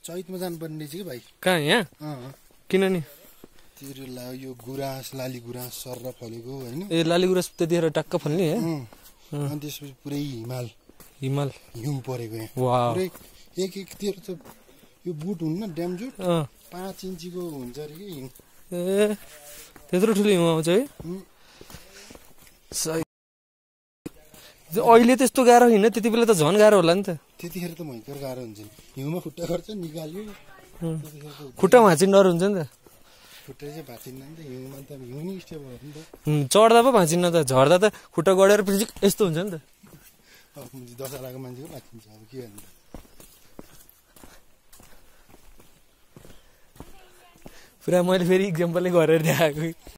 चैतमा जानुपर्ने रहेछ कि भाइ। कहाँ यहाँ? किन नि? यो गुराँस लाली गुराँस सर फलेको होइन। ए लाली गुराँस त्यतिखेर टक्क फल्ने है। अनि त्यसपछि पुरै हिमाल हिउँ परेको यहाँ पुरै एकतिर त यो बुट हुन्न ड्याम जुट 5 इन्चीको हुन्छ अरे कि हिउँ। ए त्यत्रो ठुलो हिउँ आउँछ है। अहिले त्यस्तो गाह्रो होइन, त्यति बेला त झन् गाह्रो होला नि त। त्यतिखेर त भयङ्कर गाह्रो हुन्छ नि, हिउँमा खुट्टा गर्छ निकाल्यो। खुट्टा भाँचिने डर हुन्छ नि त। खुट्टा चाहिँ भाँचिन्न नि त हिउँमा, त हिउँ नि स्टेबल हो नि त। चढ्दा पो भाँचिन्न त, झर्दा त खुट्टा गडेर पछि यस्तो हुन्छ नि त। दशहराको मान्छेको भाँचिन्छ अब के गर्नु। पुरा मैले फेरि इक्जाम्पलले गरेर देखाएको।